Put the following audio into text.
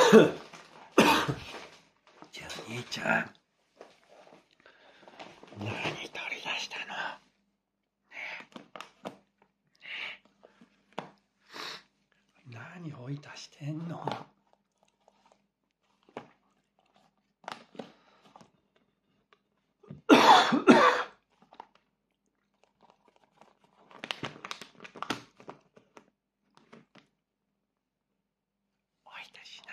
じゃあ兄ちゃん、何取り出したの？何追い出してんの？追い出し